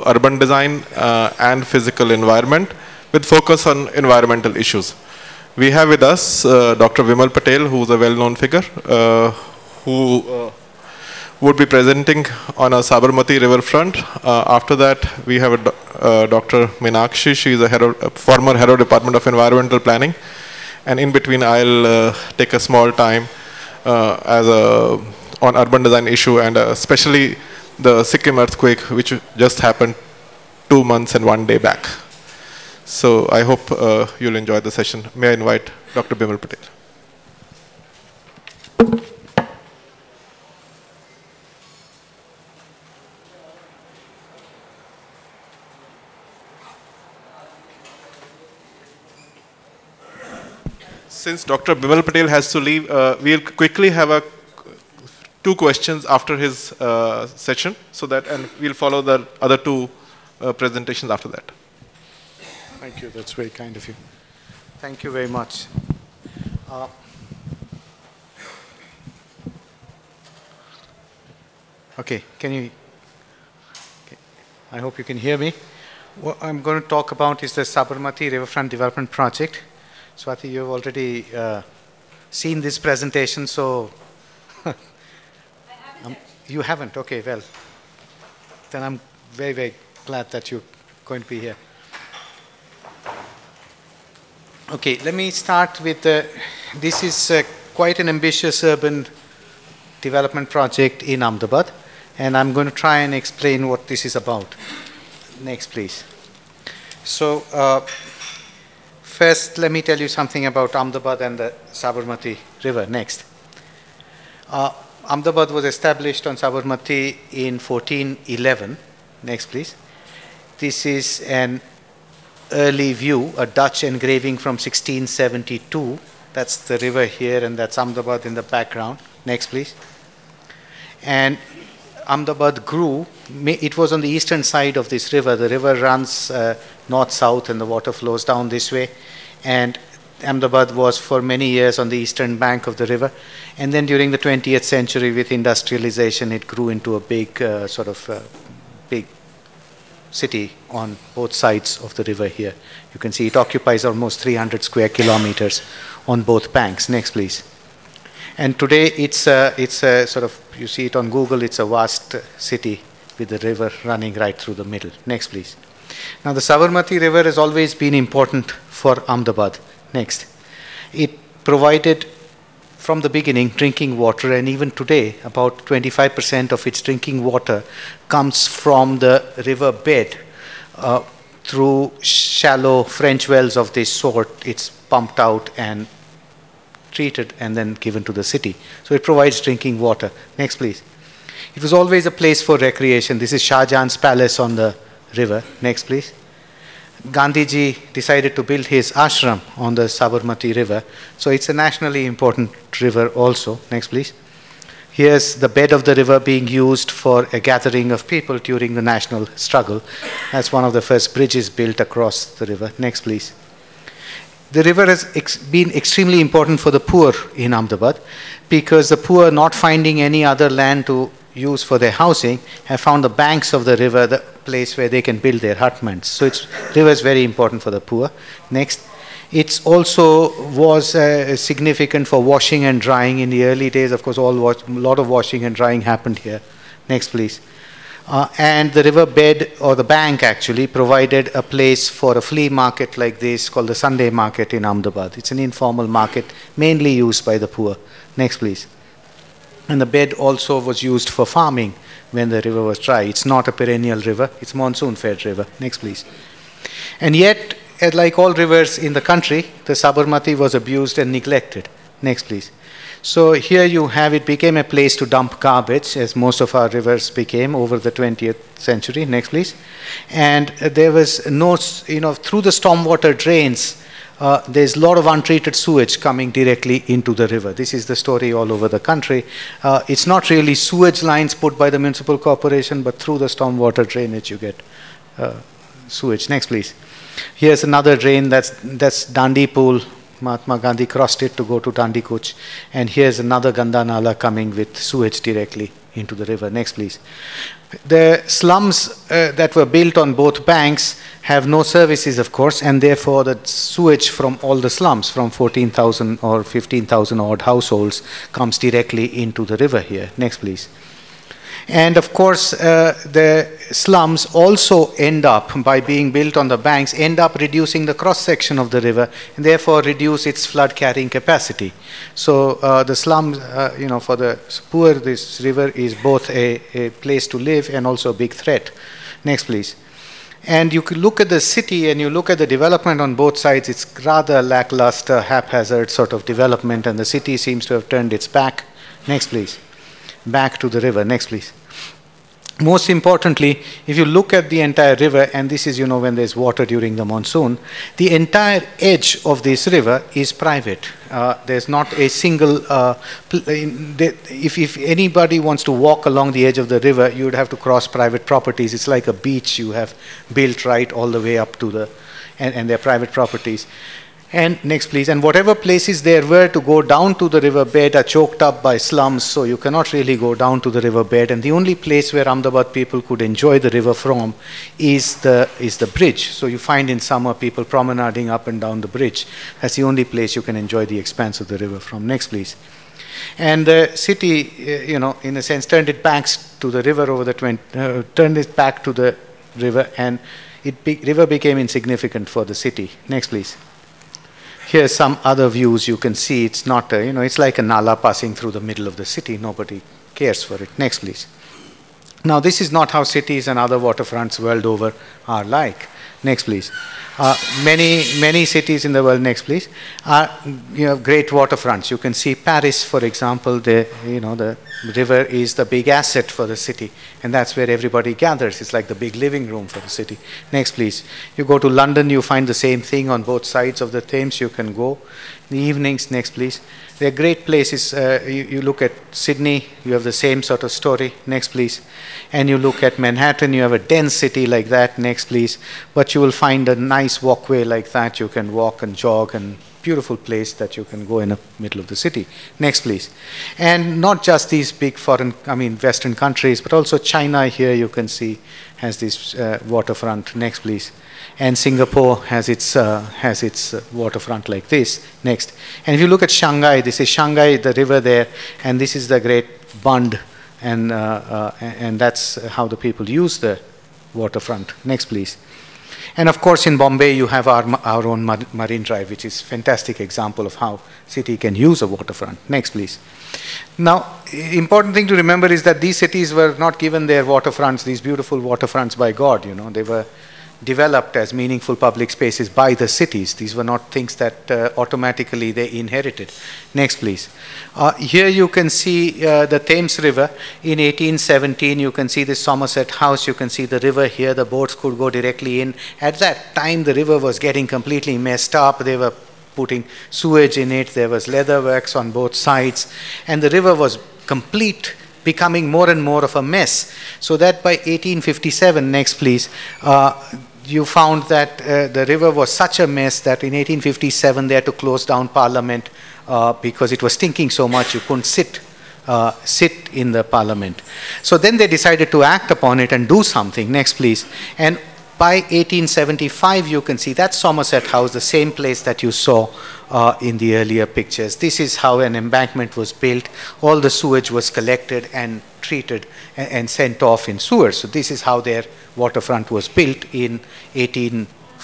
urban design and physical environment with focus on environmental issues. We have with us Dr. Vimal Patel, who is a well-known figure, who would be presenting on a Sabarmati riverfront. After that, we have Dr. Meenakshi. She is a former head of Department of Environmental Planning. And in between, I'll take a small time on urban design issue, and especially the Sikkim earthquake, which just happened 2 months and 1 day back. So I hope you'll enjoy the session. May I invite Dr. Vimal Patel. Since Dr. Vimal Patel has to leave, we'll quickly have 2 questions after his session, so that, and we'll follow the other 2 presentations after that. Thank you. That's very kind of you. Thank you very much. Okay, can you? Okay. I hope you can hear me. What I'm going to talk about is the Sabarmati Riverfront Development Project. Swati, you've already seen this presentation, so you haven't. Okay, well, then I'm very, very glad that you're going to be here. Okay, let me start with this is quite an ambitious urban development project in Ahmedabad, and I'm going to try and explain what this is about. Next, please. So, first, let me tell you something about Ahmedabad and the Sabarmati River. Next. Ahmedabad was established on Sabarmati in 1411. Next, please. This is an early view, a Dutch engraving from 1672. That's the river here, and that's Ahmedabad in the background. Next, please. And Ahmedabad grew. It was on the eastern side of this river. The river runs north-south, and the water flows down this way. And Ahmedabad was for many years on the eastern bank of the river. And then during the 20th century, with industrialization, it grew into a big big city on both sides of the river here. You can see it occupies almost 300 square kilometers on both banks. Next, please. And today it's a sort of, you see it on Google, it's a vast city with the river running right through the middle. Next, please. Now, the Sabarmati River has always been important for Ahmedabad. Next. It provided, from the beginning, drinking water, and even today, about 25% of its drinking water comes from the river bed through shallow French wells of this sort. It's pumped out and treated and then given to the city. So it provides drinking water. Next, please. It was always a place for recreation. This is Shah Jahan's palace on the river. Next, please. Gandhiji decided to build his ashram on the Sabarmati River. So it's a nationally important river also. Next, please. Here's the bed of the river being used for a gathering of people during the national struggle. That's one of the first bridges built across the river. Next, please. The river has been extremely important for the poor in Ahmedabad, because the poor, not finding any other land to use for their housing, have found the banks of the river the place where they can build their hutments. So river is very important for the poor. Next. It also was significant for washing and drying in the early days. Of course, a lot of washing and drying happened here. Next, please. And the river bed, or the bank actually, provided a place for a flea market like this called the Sunday Market in Ahmedabad. It's an informal market mainly used by the poor. Next, please. And the bed also was used for farming when the river was dry. It's not a perennial river, it's a monsoon-fed river. Next, please. And yet, like all rivers in the country, the Sabarmati was abused and neglected. Next, please. So here you have, it became a place to dump garbage, as most of our rivers became over the 20th century. Next, please. And there was no, through the stormwater drains, there's a lot of untreated sewage coming directly into the river. This is the story all over the country. It's not really sewage lines put by the municipal corporation, but through the stormwater drainage you get sewage. Next, please. Here's another drain, that's Dandi Pool. Mahatma Gandhi crossed it to go to Dandi Kuch. And here's another Ganda Nala coming with sewage directly into the river. Next, please. The slums that were built on both banks have no services, of course, and therefore the sewage from all the slums, from 14,000 or 15,000 odd households, comes directly into the river here. Next, please. And of course, the slums also end up, by being built on the banks, end up reducing the cross-section of the river, and therefore reduce its flood-carrying capacity. So the slums, for the poor, this river is both a place to live and also a big threat. Next, please. And you could look at the city and you look at the development on both sides, it's rather lackluster, haphazard sort of development, and the city seems to have turned its back. Next, please. Back to the river. Next, please. Most importantly, if you look at the entire river, and this is, when there's water during the monsoon, the entire edge of this river is private. There's not a single, if anybody wants to walk along the edge of the river, you would have to cross private properties. It's like a beach you have built right all the way up to the, and they're private properties. And next, please. And whatever places there were to go down to the riverbed are choked up by slums, so you cannot really go down to the riverbed. And the only place where Ahmedabad people could enjoy the river from is the bridge. So you find in summer people promenading up and down the bridge. That's the only place you can enjoy the expanse of the river from. Next, please. And the city, in a sense, turned its back to the river turned its back to the river, and river became insignificant for the city. Next, please. Here's some other views you can see. It's not, it's like a nala passing through the middle of the city. Nobody cares for it. Next, please. Now, this is not how cities and other waterfronts world over are like. Next, please. Many cities in the world, next, please, are great waterfronts. You can see Paris, for example. The river is the big asset for the city, and that's where everybody gathers. It's like the big living room for the city. Next, please. You go to London, you find the same thing on both sides of the Thames. You can go in the evenings. Next, please. They're great places. You look at Sydney, you have the same sort of story. Next, please. And you look at Manhattan, you have a dense city like that. Next, please. But you will find a nice walkway like that. You can walk and jog, and beautiful place that you can go in the middle of the city. Next, please. And not just these big Western countries, but also China here you can see has this waterfront. Next, please. And Singapore has its waterfront like this. Next. And if you look at Shanghai, this is Shanghai, the river there, and this is the Great Bund, and that's how the people use the waterfront. Next, please. And of course, in Bombay, you have our own Marine Drive, which is a fantastic example of how city can use a waterfront. Next, please. Now, important thing to remember is that these cities were not given their waterfronts, these beautiful waterfronts, by God. They were developed as meaningful public spaces by the cities. These were not things that automatically they inherited. Next, please. Here you can see the Thames River. In 1817, you can see the Somerset House. You can see the river here. The boats could go directly in. At that time, the river was getting completely messed up. They were putting sewage in it. There was leather works on both sides. And the river was becoming more and more of a mess. So that by 1857, next please, you found that the river was such a mess that in 1857 they had to close down Parliament because it was stinking so much you couldn't sit in the Parliament. So then they decided to act upon it and do something. Next, please. And by 1875, you can see that Somerset House, the same place that you saw in the earlier pictures. This is how an embankment was built. All the sewage was collected and treated and sent off in sewers. So this is how their waterfront was built in 1850s,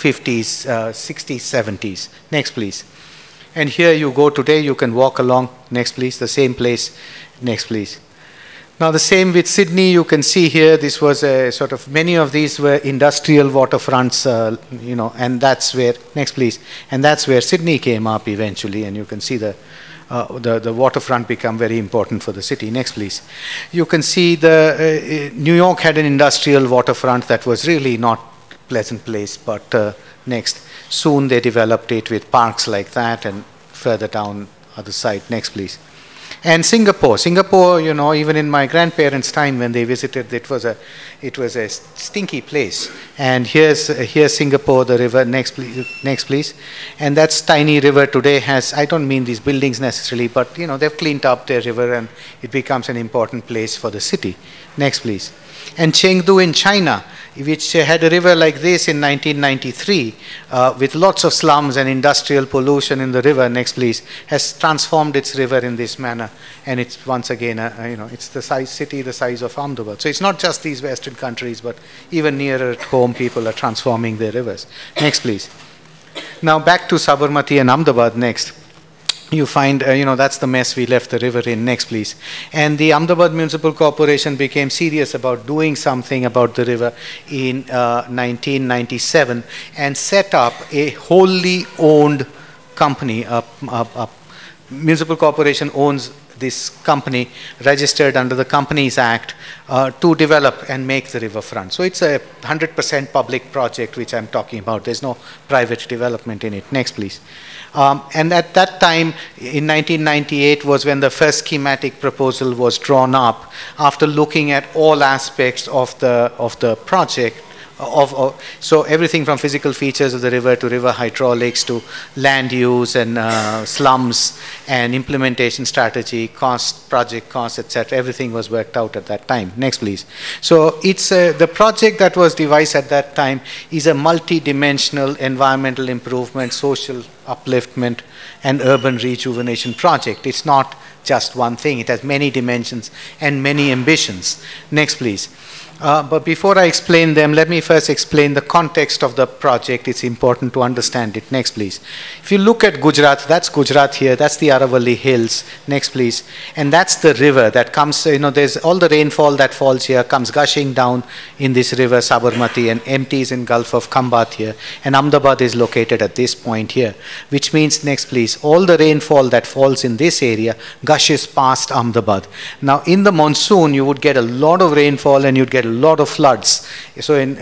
60s, 70s. Next, please. And here you go today, you can walk along. Next, please. The same place. Next, please. Now the same with Sydney, you can see here, this was a sort of, many of these were industrial waterfronts, and that's where, next please, and that's where Sydney came up eventually, and you can see the waterfront become very important for the city. Next please. You can see New York had an industrial waterfront that was really not a pleasant place, but next. Soon they developed it with parks like that, and further down other side. Next please. And Singapore, you know, even in my grandparents' time when they visited, it was a stinky place. And here's Singapore, the river. Next, please. And that's tiny river today has, I don't mean these buildings necessarily, but you know, they've cleaned up their river and it becomes an important place for the city. Next, please. And Chengdu in China, which had a river like this in 1993, with lots of slums and industrial pollution in the river, next please, has transformed its river in this manner. And it's once again, you know, it's the city the size of Ahmedabad. So it's not just these Western countries, but even nearer at home, people are transforming their rivers. Next, please. Now back to Sabarmati and Ahmedabad next. You find, you know, that's the mess we left the river in. Next, please. And the Ahmedabad Municipal Corporation became serious about doing something about the river in 1997 and set up a wholly owned company. A municipal corporation owns this company registered under the Companies Act to develop and make the riverfront. So it's a 100% public project which I'm talking about. There's no private development in it. Next, please. And at that time, in 1998, was when the first schematic proposal was drawn up after looking at all aspects of the project. So everything from physical features of the river to river hydraulics to land use and slums and implementation strategy, cost, project cost, etc. Everything was worked out at that time. Next, please. So it's the project that was devised at that time is a multi-dimensional environmental improvement, social upliftment, and urban rejuvenation project. It's not just one thing. It has many dimensions and many ambitions. Next, please. But before I explain them, let me first explain the context of the project. It's important to understand it. Next, please. If you look at Gujarat, that's Gujarat here, that's the Aravalli Hills. Next, please. And that's the river that comes, you know, there's all the rainfall that falls here, comes gushing down in this river, Sabarmati, and empties in Gulf of Khambat here. And Ahmedabad is located at this point here, which means, next, please, all the rainfall that falls in this area gushes past Ahmedabad. Now, in the monsoon, you would get a lot of rainfall and you'd get a lot of floods. So in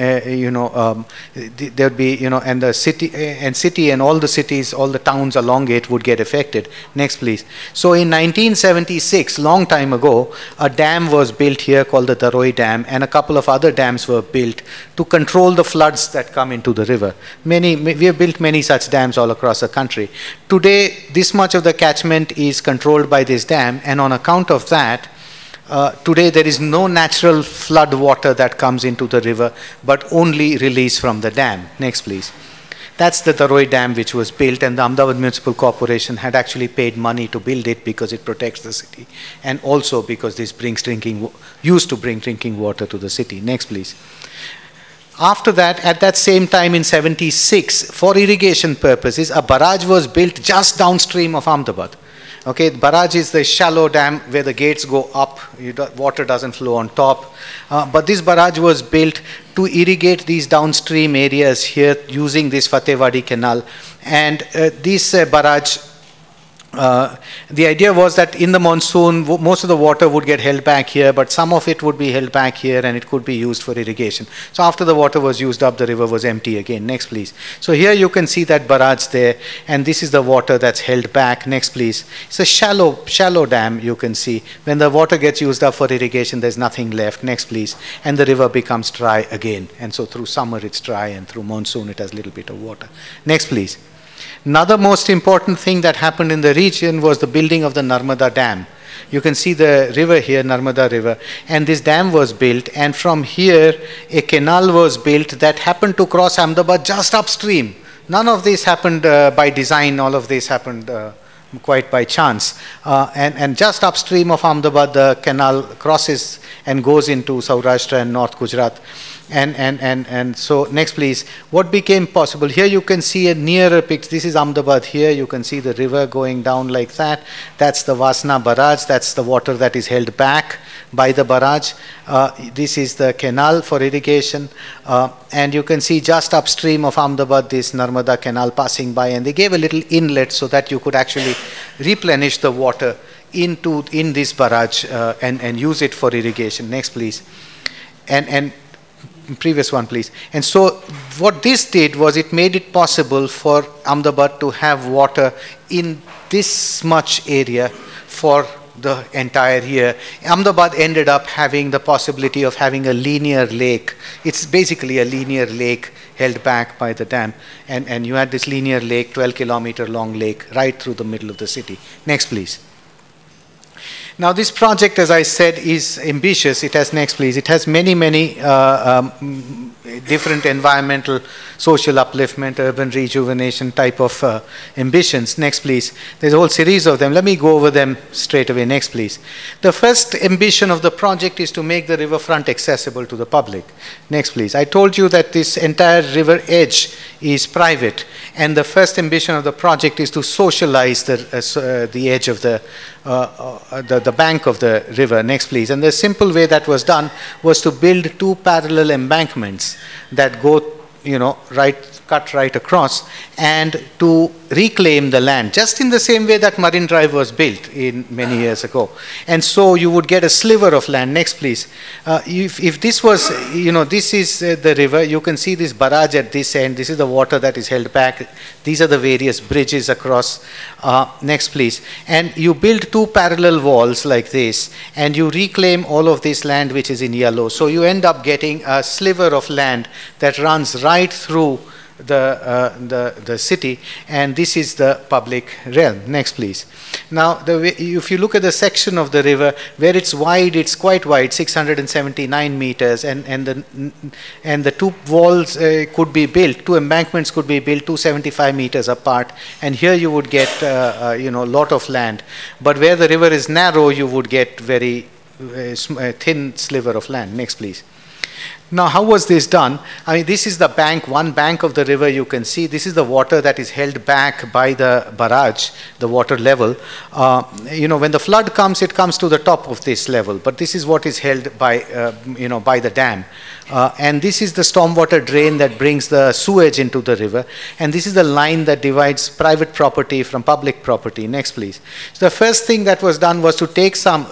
there would be, and the city and all the cities, all the towns along it would get affected. Next, please. So in 1976, long time ago, a dam was built here called the Daroi Dam, and a couple of other dams were built to control the floods that come into the river. We have built many such dams all across the country. Today, this much of the catchment is controlled by this dam, and on account of that, today there is no natural flood water that comes into the river, but only release from the dam. Next, please. That's the Daroi Dam which was built, and the Ahmedabad Municipal Corporation had actually paid money to build it because it protects the city, and also because this used to bring drinking water to the city. Next, please. After that, at that same time in 76, for irrigation purposes, a barrage was built just downstream of Ahmedabad. Okay, barrage is the shallow dam where the gates go up, water doesn't flow on top. But this barrage was built to irrigate these downstream areas here using this Fatehwadi Canal. And this barrage, the idea was that in the monsoon, most of the water would get held back here, but some of it would be held back here and it could be used for irrigation. So after the water was used up, the river was empty again. Next, please. So here you can see that barrage there, and this is the water that's held back. Next, please. It's a shallow dam, you can see. When the water gets used up for irrigation, there's nothing left. Next, please. And the river becomes dry again. And so through summer it's dry, and through monsoon it has a little bit of water. Next, please. Another most important thing that happened in the region was the building of the Narmada Dam. You can see the river here, Narmada River, and this dam was built, and from here a canal was built that happened to cross Ahmedabad just upstream. None of this happened by design, all of this happened quite by chance. And just upstream of Ahmedabad, the canal crosses and goes into Saurashtra and North Gujarat. And so next, please. What became possible? Here you can see a nearer picture. This is Ahmedabad here. You can see the river going down like that. That's the Vasna barrage. That's the water that is held back by the barrage. This is the canal for irrigation. And you can see just upstream of Ahmedabad this Narmada canal passing by. And they gave a little inlet so that you could actually replenish the water in this barrage and use it for irrigation. Next, please. And previous one, please. And so what this did was it made it possible for Ahmedabad to have water in this much area for the entire year. Ahmedabad ended up having the possibility of having a linear lake. It's basically a linear lake held back by the dam. And you had this linear lake, 12-kilometer long lake, right through the middle of the city. Next, please. Now, this project, as I said, is ambitious. It has, next please, it has many, many different environmental, social upliftment, urban rejuvenation type of ambitions. Next, please. There's a whole series of them. Let me go over them straight away. Next, please. The first ambition of the project is to make the riverfront accessible to the public. Next, please. I told you that this entire river edge is private, and the first ambition of the project is to socialize the edge of the bank of the river. Next, please. And the simple way that was done was to build two parallel embankments that go, cut right across, and to reclaim the land, just in the same way that Marine Drive was built in many years ago. And so you would get a sliver of land. Next, please. If this was, this is the river, you can see this barrage at this end. This is the water that is held back. These are the various bridges across. Next, please. And you build two parallel walls like this, and you reclaim all of this land which is in yellow. So you end up getting a sliver of land that runs right through the city, and this is the public realm. Next, please. Now, if you look at the section of the river where it's wide, it's quite wide, 679 meters, and the two walls could be built, two embankments could be built 275 meters apart, and here you would get a lot of land. But where the river is narrow, you would get very thin sliver of land. Next, please. Now, how was this done? I mean, this is the bank, one bank of the river you can see. This is the water that is held back by the barrage, the water level. When the flood comes, it comes to the top of this level. But this is what is held by, by the dam. And this is the stormwater drain that brings the sewage into the river. And this is the line that divides private property from public property. Next, please. So the first thing that was done was to take some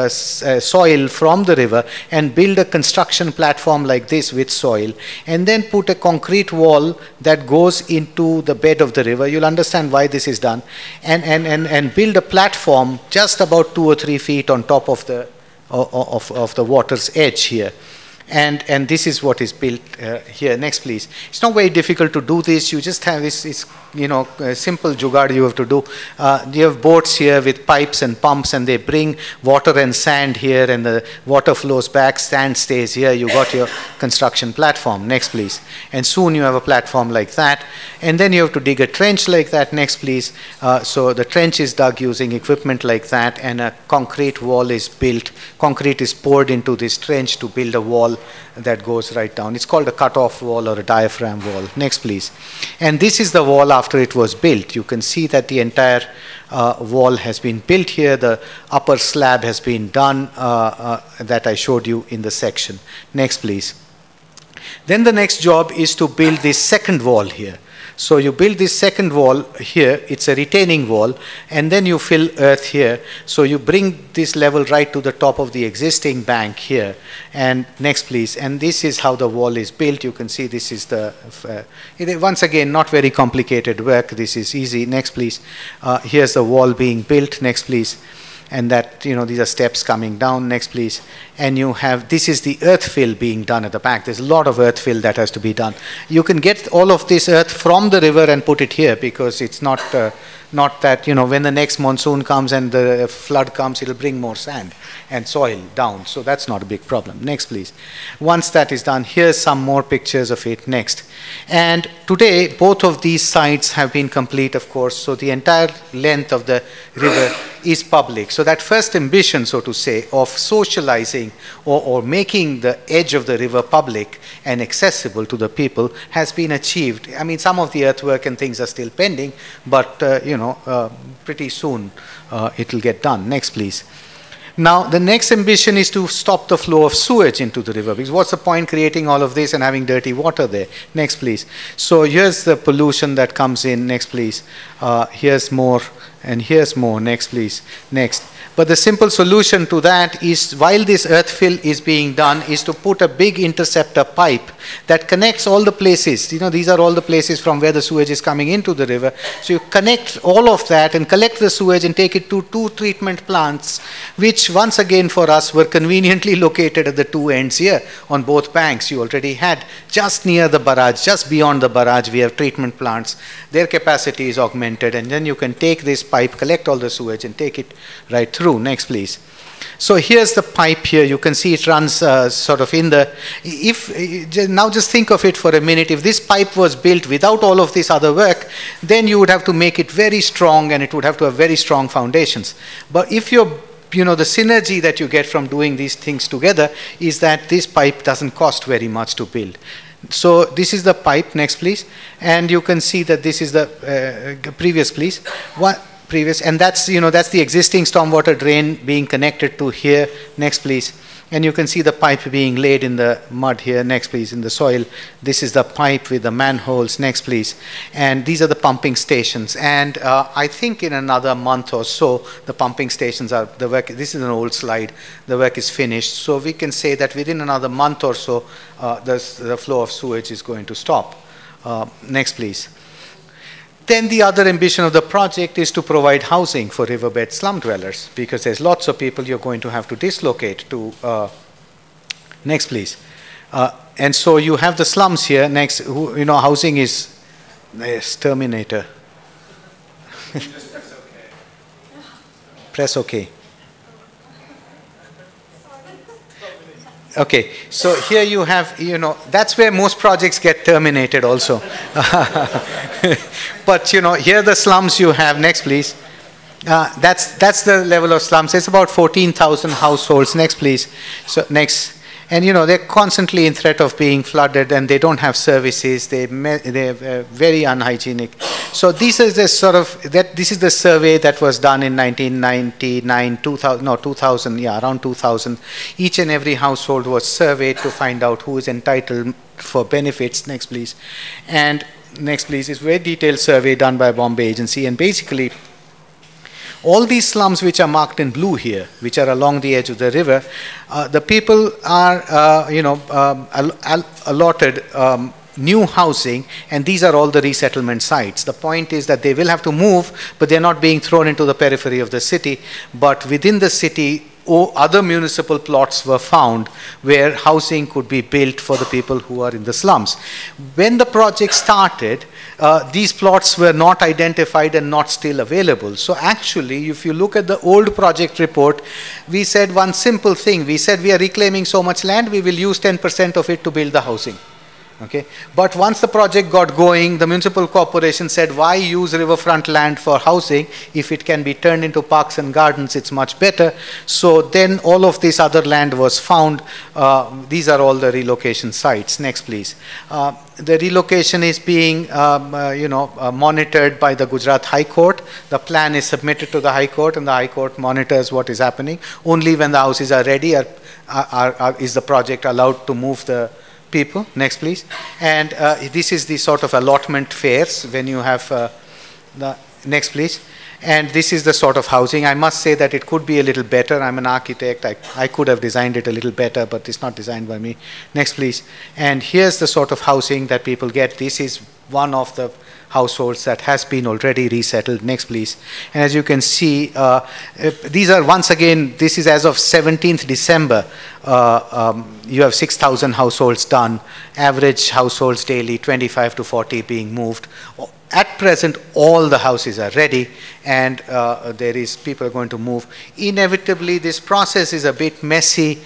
soil from the river and build a construction platform like this with soil, and then put a concrete wall that goes into the bed of the river. You'll understand why this is done. And build a platform just about 2 or 3 feet on top of the water's edge here. And this is what is built here. Next, please. It's not very difficult to do this. You just have this, a simple jugaad you have to do. You have boats here with pipes and pumps, and they bring water and sand here, and the water flows back, sand stays here. You got your construction platform. Next, please. And soon you have a platform like that. And then you have to dig a trench like that. Next, please. So the trench is dug using equipment like that, and a concrete wall is built. Concrete is poured into this trench to build a wall that goes right down. It's called a cut-off wall or a diaphragm wall. Next, please. And this is the wall after it was built. You can see that the entire wall has been built here. The upper slab has been done that I showed you in the section. Next, please. Then the next job is to build this second wall here. So you build this second wall here, it's a retaining wall, and then you fill earth here. So you bring this level right to the top of the existing bank here. And next, please. And this is how the wall is built. You can see this is the, once again, not very complicated work. This is easy. Next, please. Here's the wall being built. Next, please. And that, these are steps coming down. Next, please. And you have, this is the earth fill being done at the back. There's a lot of earth fill that has to be done. You can get all of this earth from the river and put it here, because it's not that, when the next monsoon comes and the flood comes, it'll bring more sand and soil down. So that's not a big problem. Next, please. Once that is done, here's some more pictures of it. Next. And today, both of these sites have been complete, of course. So the entire length of the river is public. So that first ambition, so to say, of socializing or making the edge of the river public and accessible to the people has been achieved. I mean, some of the earthwork and things are still pending, but, pretty soon it will get done. Next, please. Now, the next ambition is to stop the flow of sewage into the river, because what's the point creating all of this and having dirty water there? Next, please. So here's the pollution that comes in. Next, please. Here's more, and here's more. Next, please. Next. But the simple solution to that is, while this earth fill is being done, is to put a big interceptor pipe that connects all the places. You know, these are all the places from where the sewage is coming into the river. So you connect all of that and collect the sewage and take it to 2 treatment plants, which once again for us were conveniently located at the 2 ends here on both banks. You already had just near the barrage, just beyond the barrage, we have treatment plants. Their capacity is augmented, and then you can take this pipe, collect all the sewage and take it right through. Next, please. So here's the pipe here. You can see it runs sort of in the, now just think of it for a minute. If this pipe was built without all of this other work, then you would have to make it very strong, and it would have to have very strong foundations. But if you're, you know, the synergy that you get from doing these things together is that this pipe doesn't cost very much to build. So this is the pipe. Next, please. And you can see that this is the previous, please. And that's, you know, that's the existing stormwater drain being connected to here. Next, please. And you can see the pipe being laid in the mud here. Next, please, in the soil. This is the pipe with the manholes. Next, please. And these are the pumping stations. And I think in another month or so, the pumping stations are, the work, this is an old slide, the work is finished. So we can say that within another month or so, the flow of sewage is going to stop. Next, please. Then the other ambition of the project is to provide housing for riverbed slum dwellers, because there's lots of people you're going to have to dislocate to. Next, please. And so you have the slums here. Next, you know, housing is, yes, Terminator. Press OK. Okay, so here you have, you know, that's where most projects get terminated also. But, you know, here the slums you have. Next, please. That's the level of slums. It's about 14,000 households. Next, please. So, next. And, you know, they're constantly in threat of being flooded, and they don't have services. They're very unhygienic. So this is the sort of, this is the survey that was done in 1999, 2000, yeah, around 2000. Each and every household was surveyed to find out who is entitled for benefits. Next, please. And next, please, is a very detailed survey done by Bombay Agency, and basically, all these slums which are marked in blue here, which are along the edge of the river, the people are, you know, allotted new housing, and these are all the resettlement sites. The point is that they will have to move, but they're not being thrown into the periphery of the city, but within the city, other municipal plots were found where housing could be built for the people who are in the slums. When the project started, these plots were not identified and not still available. So actually, if you look at the old project report, we said one simple thing. We said we are reclaiming so much land, we will use 10% of it to build the housing. Okay. But once the project got going, the municipal corporation said, why use riverfront land for housing? If it can be turned into parks and gardens, it's much better. So then all of this other land was found. These are all the relocation sites. Next, please. The relocation is being monitored by the Gujarat High Court. The plan is submitted to the High Court, and the High Court monitors what is happening. Only when the houses are ready is the project allowed to move the people. Next, please. And this is the sort of allotment fares when you have the next, please. And this is the sort of housing. I must say that it could be a little better. I'm an architect. I could have designed it a little better, but it's not designed by me. Next, please. And here's the sort of housing that people get. This is one of the households that has been already resettled. Next, please. And as you can see, these are, once again, this is as of 17th December. You have 6,000 households done. Average households daily, 25 to 40 being moved. At present, all the houses are ready, and people are going to move. Inevitably, this process is a bit messy,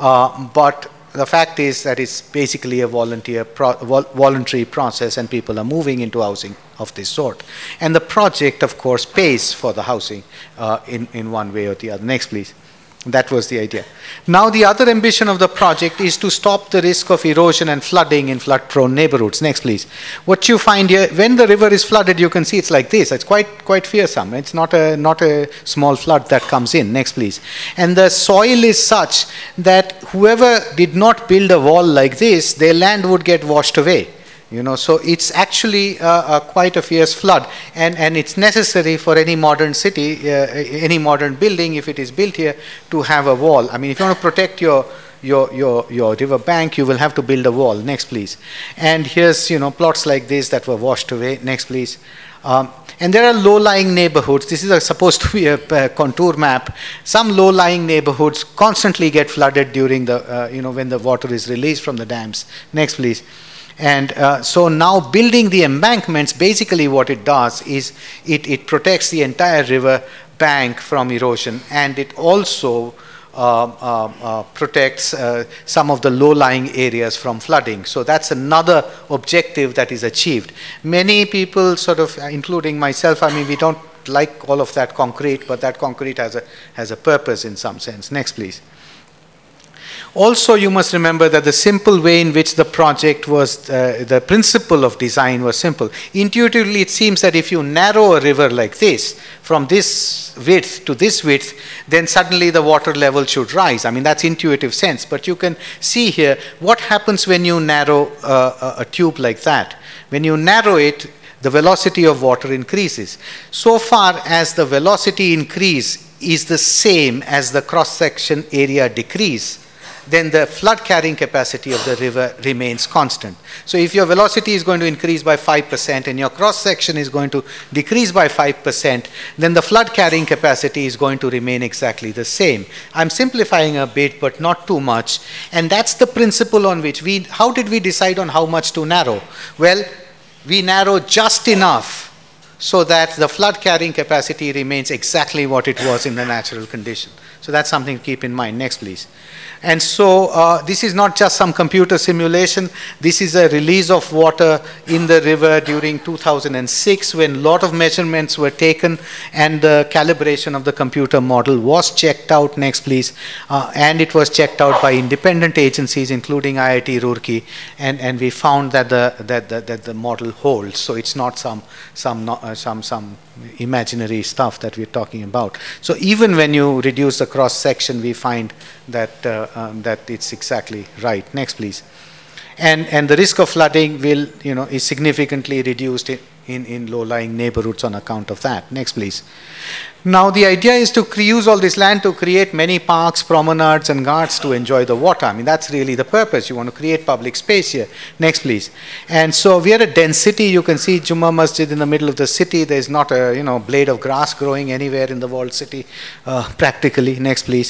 but the fact is that it's basically a voluntary process, and people are moving into housing of this sort. And the project, of course, pays for the housing in one way or the other. Next, please. That was the idea. Now, the other ambition of the project is to stop the risk of erosion and flooding in flood-prone neighborhoods. Next, please. What you find here, when the river is flooded, you can see it's like this. It's quite fearsome. It's not a small flood that comes in. Next, please. And the soil is such that whoever did not build a wall like this, their land would get washed away. You know, so it's actually quite a fierce flood, and it's necessary for any modern city, any modern building, if it is built here, to have a wall. I mean, if you want to protect your river bank, you will have to build a wall. Next, please. And here's, you know, plots like this that were washed away. Next, please. And there are low-lying neighborhoods. This is supposed to be a contour map. Some low-lying neighborhoods constantly get flooded during the, you know, when the water is released from the dams. Next, please. And so now building the embankments, basically what it does is it protects the entire river bank from erosion, and it also protects some of the low-lying areas from flooding. So that's another objective that is achieved. Many people sort of, including myself, I mean, we don't like all of that concrete, but that concrete has a purpose in some sense. Next, please. Also, you must remember that the simple way in which the project was, the principle of design was simple. Intuitively, it seems that if you narrow a river like this, from this width to this width, then suddenly the water level should rise. I mean, that's intuitive sense. But you can see here what happens when you narrow a tube like that. When you narrow it, the velocity of water increases. So far as the velocity increase is the same as the cross-section area decrease, then the flood carrying capacity of the river remains constant. So if your velocity is going to increase by 5% and your cross section is going to decrease by 5%, then the flood carrying capacity is going to remain exactly the same. I'm simplifying a bit, but not too much. And that's the principle on which how did we decide on how much to narrow? Well, we narrow just enough so that the flood carrying capacity remains exactly what it was in the natural condition. So that's something to keep in mind. Next, please. And so this is not just some computer simulation. This is a release of water in the river during 2006 when a lot of measurements were taken and the calibration of the computer model was checked out. Next, please. And it was checked out by independent agencies, including IIT Roorkee, and we found that the model holds. So it's not some imaginary stuff that we're talking about. So even when you reduce the cross section, we find that that it's exactly right. Next, please. And the risk of flooding will, you know, is significantly reduced in low-lying neighborhoods on account of that. Next, please. Now, the idea is to use all this land to create many parks, promenades, and ghats to enjoy the water. I mean, that's really the purpose. You want to create public space here. Next, please. And so we are a dense city. You can see Jummah Masjid in the middle of the city. There's not a, you know, blade of grass growing anywhere in the walled city, practically. Next, please.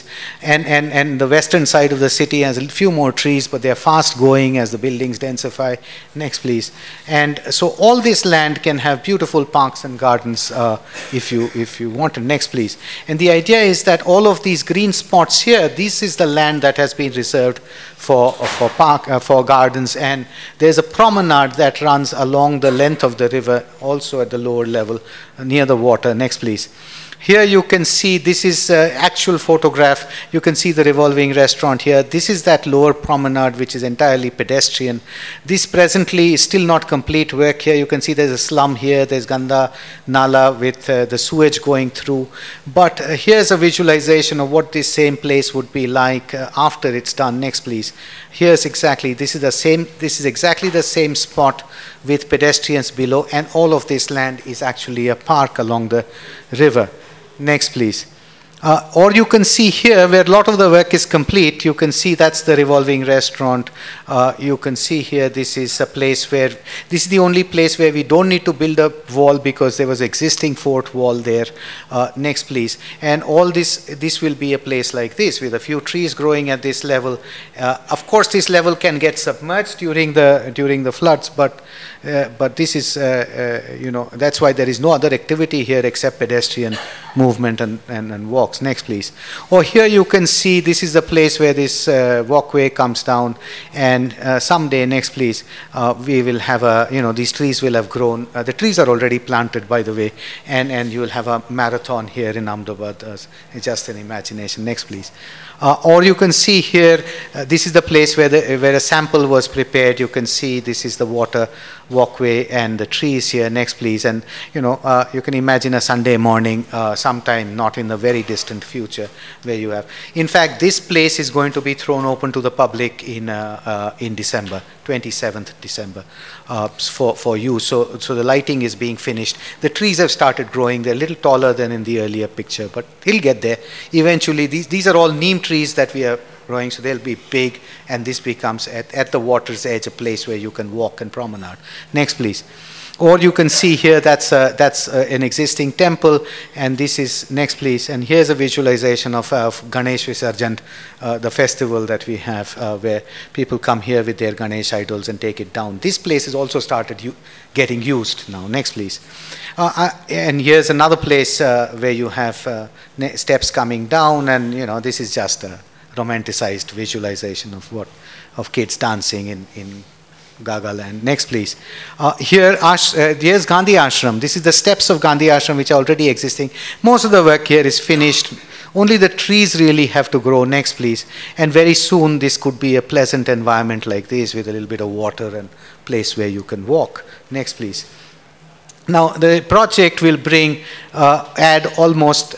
And the western side of the city has a few more trees, but they're fast going as the buildings densify. Next, please. And so all this land can have beautiful parks and gardens if you want to. Next, please. And the idea is that all of these green spots here, this is the land that has been reserved for gardens, and there's a promenade that runs along the length of the river, also at the lower level near the water. Next, please. Here you can see, this is actual photograph. You can see the revolving restaurant here. This is that lower promenade, which is entirely pedestrian. This presently is still not complete work here. You can see there's a slum here. There's Ganda Nala with the sewage going through. But here's a visualization of what this same place would be like after it's done. Next, please. Here's exactly, this is exactly the same spot with pedestrians below, and all of this land is actually a park along the river. Next, please. Or you can see here where a lot of the work is complete. You can see that's the revolving restaurant. You can see here this is a place where, this is the only place where we don't need to build a wall because there was existing fort wall there. Next, please. And all this will be a place like this with a few trees growing at this level. Of course, this level can get submerged during the floods, but this is, you know, that's why there is no other activity here except pedestrian movement and walks. Next, please. Or here you can see this is the place where this walkway comes down, and someday, next, please, we will have a, you know, these trees will have grown. The trees are already planted, by the way, and you will have a marathon here in Ahmedabad. It's just an imagination. Next, please. Or you can see here, this is the place where a sample was prepared. You can see this is the water walkway and the trees here. Next, please. And you can imagine a Sunday morning, sometime not in the very distant future, where you have. In fact, this place is going to be thrown open to the public in December, 27th December, for use. So the lighting is being finished. The trees have started growing. They're a little taller than in the earlier picture, but he'll get there. Eventually, these are all neem trees that we are growing, so they'll be big, and this becomes at the water's edge a place where you can walk and promenade. Next, please. Or you can see here that's an existing temple, and this is, next please, and here's a visualization of Ganesh Visarjan, the festival that we have, where people come here with their Ganesh idols and take it down. This place has also started getting used now. Next please. And here's another place where you have steps coming down, and this is just a romanticized visualization of kids dancing in Gaga land. Next, please. Here's Gandhi Ashram. This is the steps of Gandhi Ashram, which are already existing. Most of the work here is finished. Only the trees really have to grow. Next, please. And very soon, this could be a pleasant environment like this with a little bit of water and place where you can walk. Next, please. Now, the project will add almost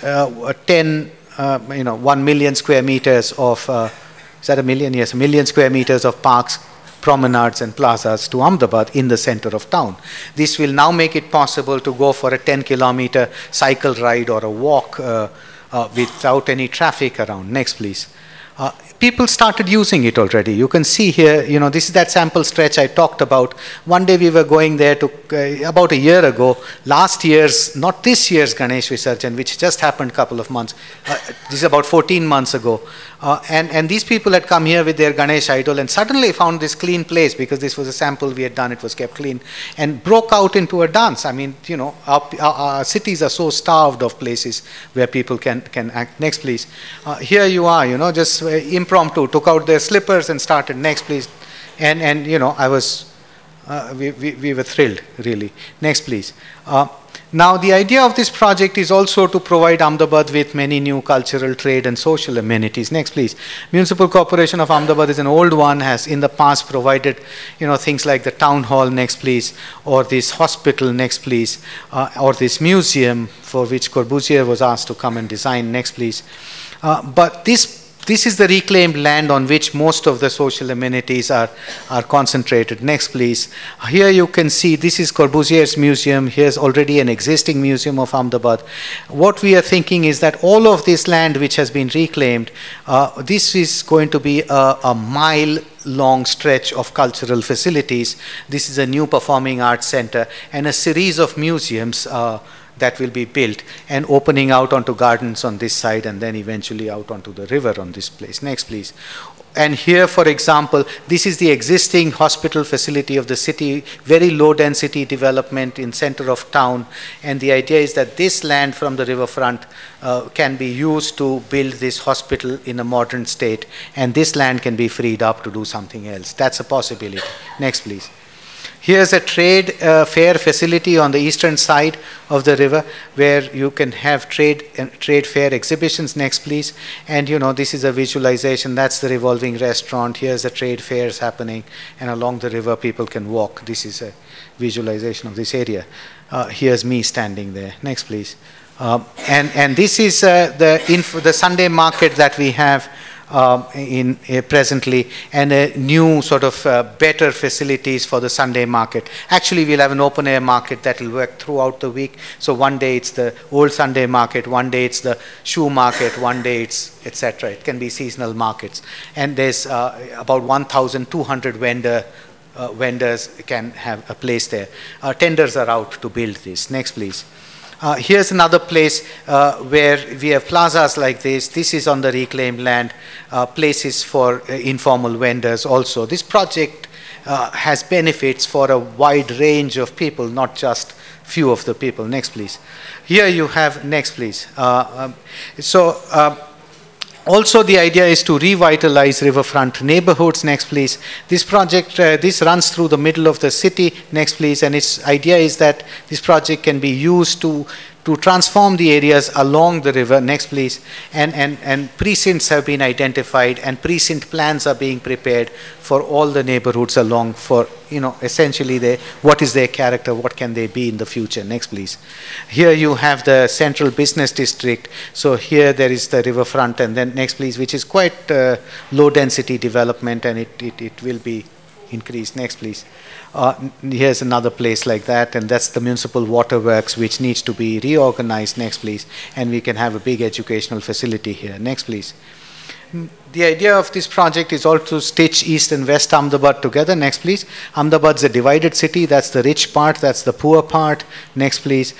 1 million square meters of, is that a million? Yes, 1 million square meters of parks, promenades and plazas to Ahmedabad in the center of town. This will now make it possible to go for a 10-kilometer cycle ride or a walk without any traffic around. Next, please. People started using it already. You can see here, this is that sample stretch I talked about. One day we were going there about a year ago, last year's, not this year's Ganesh Visarjan, which just happened a couple of months. This is about 14 months ago. And these people had come here with their Ganesh idol and suddenly found this clean place, because this was a sample we had done, it was kept clean, and broke out into a dance. I mean, our cities are so starved of places where people can act. Next, please. Here you are, just impromptu, took out their slippers and started. Next, please. And I was, we were thrilled, really. Next, please. Now, the idea of this project is also to provide Ahmedabad with many new cultural, trade and social amenities. Next, please. Municipal Corporation of Ahmedabad is an old one, has in the past provided, things like the town hall, next please, or this hospital, next please, or this museum for which Corbusier was asked to come and design, next please. But this is the reclaimed land on which most of the social amenities are concentrated. Next, please. Here you can see this is Corbusier's museum. Here's already an existing museum of Ahmedabad. What we are thinking is that all of this land which has been reclaimed, this is going to be a mile-long stretch of cultural facilities. This is a new performing arts center and a series of museums that will be built and opening out onto gardens on this side and then eventually out onto the river on this place. Next, please. And here, for example, this is the existing hospital facility of the city, very low density development in center of town. And the idea is that this land from the riverfront can be used to build this hospital in a modern state. And this land can be freed up to do something else. That's a possibility. Next, please. Here's a trade fair facility on the eastern side of the river where you can have trade fair exhibitions. Next, please. And this is a visualization. That's the revolving restaurant. Here's the trade fairs happening, and along the river people can walk. This is a visualization of this area. Here's me standing there. Next, please. And this is the Sunday market that we have presently, and a new sort of better facilities for the Sunday market. Actually, we'll have an open air market that will work throughout the week. So one day it's the old Sunday market, one day it's the shoe market, one day it's etc. It can be seasonal markets. And there's about 1,200 vendors can have a place there. Tenders are out to build this. Next, please. Here's another place where we have plazas like this. This is on the reclaimed land, places for informal vendors also. This project has benefits for a wide range of people, not just few of the people. Next, please. Here you have, next, please. Also, the idea is to revitalize riverfront neighborhoods. Next, please. This project, this runs through the middle of the city. Next, please. And its idea is that this project can be used to to transform the areas along the river. Next, please. And precincts have been identified, and precinct plans are being prepared for all the neighborhoods along for, essentially what is their character, what can they be in the future. Next, please. Here you have the central business district. So here there is the riverfront, and then next, please, which is quite low density development, and it will be increased. Next, please. Here's another place like that, and that's the municipal waterworks, which needs to be reorganized. Next, please. And we can have a big educational facility here. Next, please. The idea of this project is also to stitch East and West Ahmedabad together. Next, please. Ahmedabad's a divided city. That's the rich part. That's the poor part. Next, please.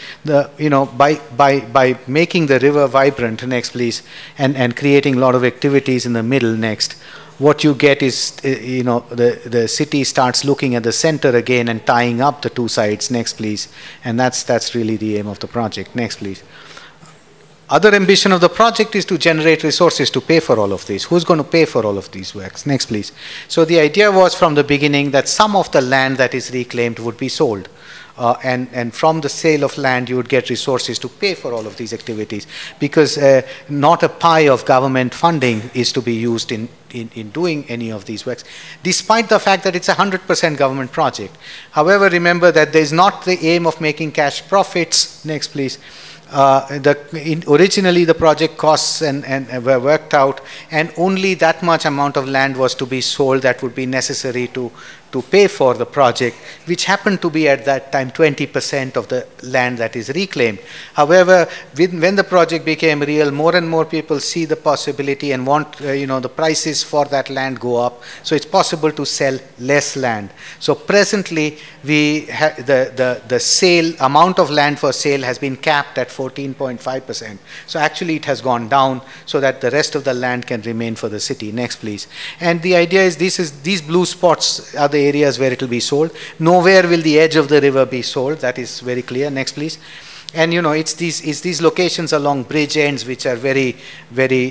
By making the river vibrant. Next, please. And creating a lot of activities in the middle. Next. What you get is, the city starts looking at the center again and tying up the two sides. Next, please. And that's really the aim of the project. Next, please. Other ambition of the project is to generate resources to pay for all of these. Who's going to pay for all of these works? Next, please. So the idea was from the beginning that some of the land that is reclaimed would be sold. And from the sale of land, you would get resources to pay for all of these activities, because not a pie of government funding is to be used in doing any of these works, despite the fact that it's a 100% government project. However, remember that there's not the aim of making cash profits. Next, please. Originally the project costs and were worked out, and only that much amount of land was to be sold that would be necessary to pay for the project, which happened to be at that time 20% of the land that is reclaimed. However, when the project became real, more and more people see the possibility and want, the prices for that land go up. So it's possible to sell less land. So presently, the sale amount of land for sale has been capped at 14.5%. So actually, it has gone down so that the rest of the land can remain for the city. Next, please. And the idea is these blue spots are the areas where it will be sold. Nowhere will the edge of the river be sold. That is very clear. Next, please. And it's these locations along bridge ends which are very, very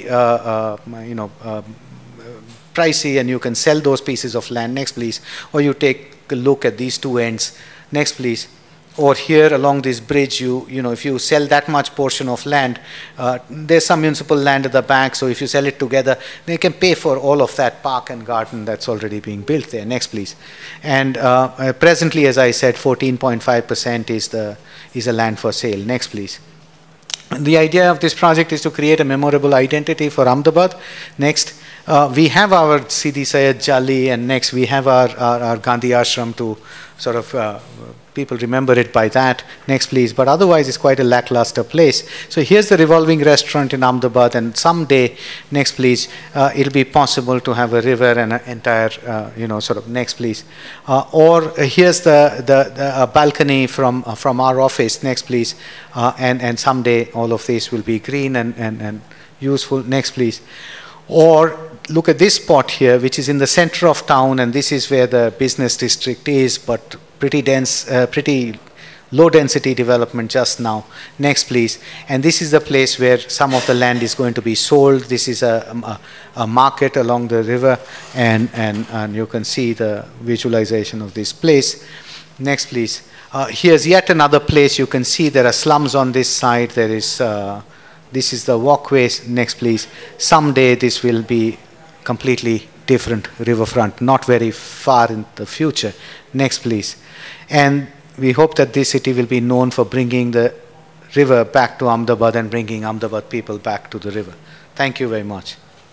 pricey, and you can sell those pieces of land. Next, please. Or you take a look at these two ends. Next, please. Or here along this bridge, if you sell that much portion of land, there's some municipal land at the back, so if you sell it together, they can pay for all of that park and garden that's already being built there. Next, please. And presently, as I said, 14.5% is a land for sale. Next, please. The idea of this project is to create a memorable identity for Ahmedabad. Next, we have our Sidi Syed Jali, and next we have our Gandhi Ashram to sort of people remember it by that. Next, please. But otherwise, it's quite a lackluster place. So here's the revolving restaurant in Ahmedabad, and someday, next, please, it'll be possible to have a river and an entire, next, please. Or here's the balcony from our office. Next, please. And someday, all of this will be green and useful. Next, please. Or look at this spot here, which is in the center of town, and this is where the business district is, but pretty dense, pretty low density development just now. Next, please. And this is the place where some of the land is going to be sold. This is a market along the river, and you can see the visualization of this place. Next, please. Here's yet another place. You can see there are slums on this side. There is this is the walkways. Next, please. Someday this will be completely different riverfront, not very far in the future. Next, please. And we hope that this city will be known for bringing the river back to Ahmedabad and bringing Ahmedabad people back to the river. Thank you very much.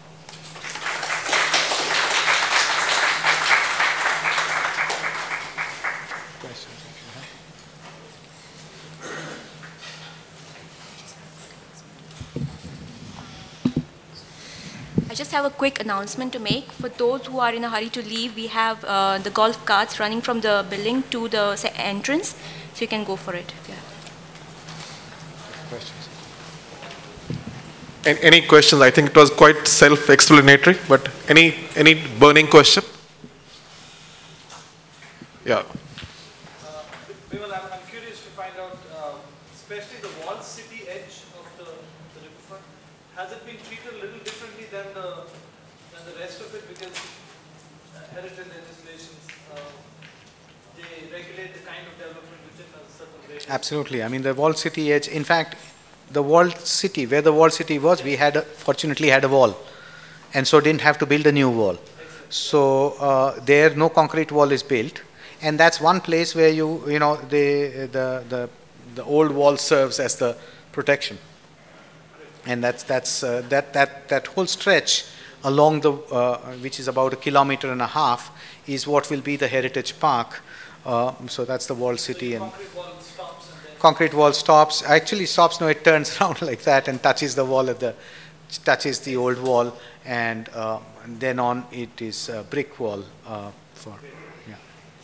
I just have a quick announcement to make. For those who are in a hurry to leave, we have the golf carts running from the building to the entrance, so you can go for it. Yeah. Questions? Any questions? I think it was quite self-explanatory, but any burning question? Yeah. Vimal, I'm curious to find out, especially the walled city edge of the riverfront, has it been treated a little differently than the rest of it? Because heritage legislations, they regulate the kind of development within a certain Absolutely. I mean, the walled city edge, in fact, the walled city, where the walled city was, we had, fortunately had a wall. And so didn't have to build a new wall. So there, no concrete wall is built. And that's one place where the old wall serves as the protection. And that whole stretch along the, which is about 1.5 kilometers, is what will be the Heritage Park. So that's the walled city. And concrete wall stops. Actually stops, no, it turns around like that and touches the wall touches the old wall, and then on it is a brick wall for, yeah.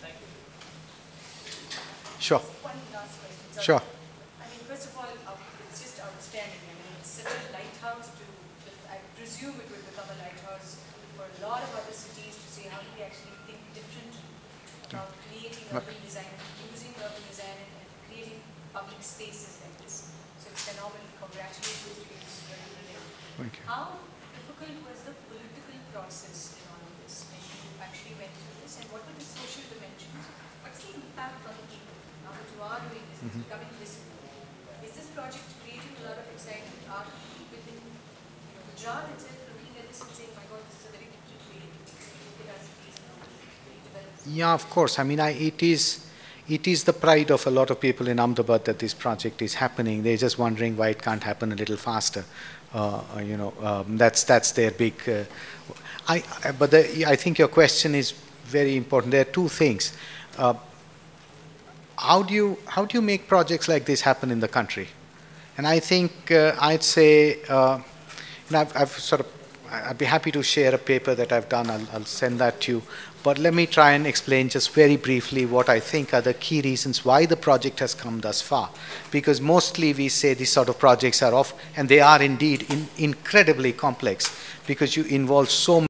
Sure. One last question. Sure. I mean, first of all, it's just outstanding. I mean, it's such a lighthouse I presume it will become a lighthouse for a lot of other cities to say how do we actually think differently about creating urban design, using urban design and creating public spaces like this. So it's phenomenal. Congratulations to you. It's very brilliant. Thank you. How difficult was the political process in all of this when you actually went through this, and what were the social dimensions? What's the impact on the people now that you are doing this? It's becoming visible. Is this project creating a lot of excitement? Are people within Gujarat itself looking at this and saying, "My God, this is a very different way to look at our cities and how we develop"? Yeah, of course. I mean, it is the pride of a lot of people in Ahmedabad that this project is happening. They're just wondering why it can't happen a little faster. That's their big. But I think your question is very important. There are two things. How do you make projects like this happen in the country? And I think I'd say, I'd be happy to share a paper that I've done. I'll send that to you. But let me try and explain just very briefly what I think are the key reasons why the project has come thus far. Because mostly we say these sort of projects are off, and they are indeed incredibly complex, because you involve so